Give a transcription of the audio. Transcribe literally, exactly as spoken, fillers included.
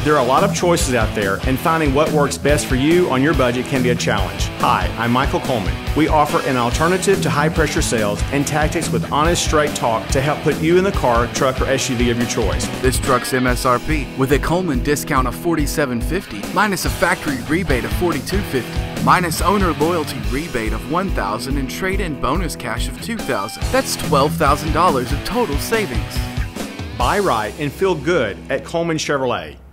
There are a lot of choices out there, and finding what works best for you on your budget can be a challenge. Hi, I'm Michael Coleman. We offer an alternative to high-pressure sales and tactics with honest, straight talk to help put you in the car, truck, or S U V of your choice. This truck's M S R P with a Coleman discount of forty-seven fifty, minus a factory rebate of forty-two fifty, minus owner loyalty rebate of one thousand and trade-in bonus cash of two thousand. That's twelve thousand dollars of total savings. Buy right and feel good at Coleman Chevrolet.